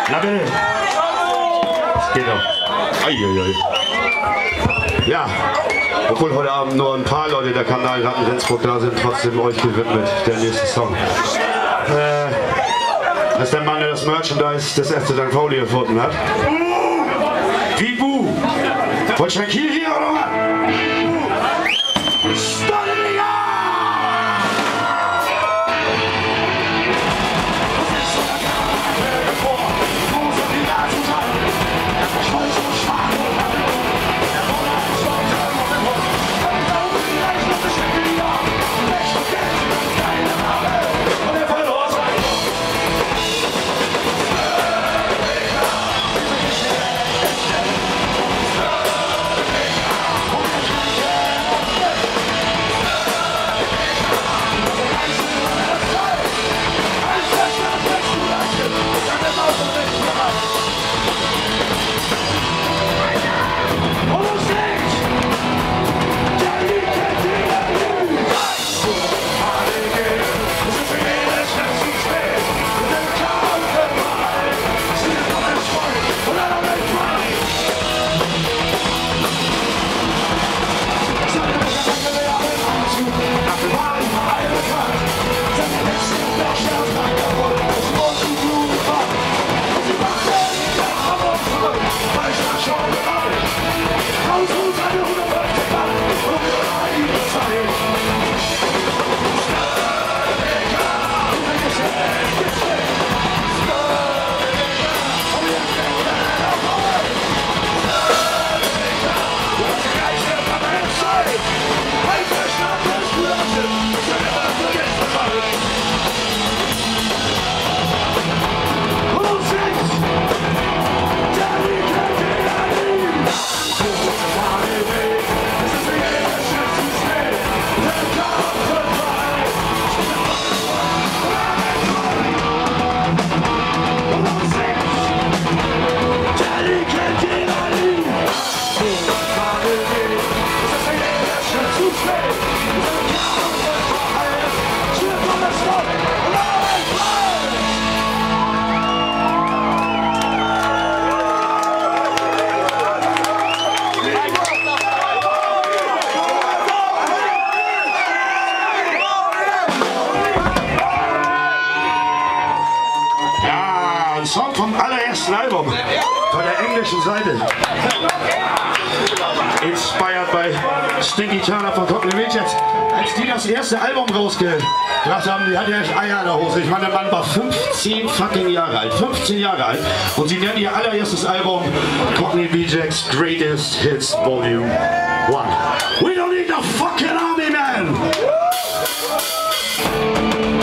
Na bitte. Das geht doch. Eieiei. Ja, obwohl heute Abend nur ein paar Leute der Kanal Ratten Rendsburg da sind, trotzdem euch gewidmet, der nächste Song. Das ist der Mann, der das Merchandise des FC St. Pauli erfunden hat. Wie Bu! Wollt ihr Kiel hier oder was? Song vom allerersten Album, von der englischen Seite. Inspired by Stinky Turner von Cockney Rejects. Als die das erste Album rausgebracht haben, die hatten ja echt Eier in der Hose. Ich meine, der Mann war 15 fucking Jahre alt. 15 Jahre alt. Und sie nennen ihr allererstes Album Cockney Rejects Greatest Hits Volume 1. We don't need the fucking army, man!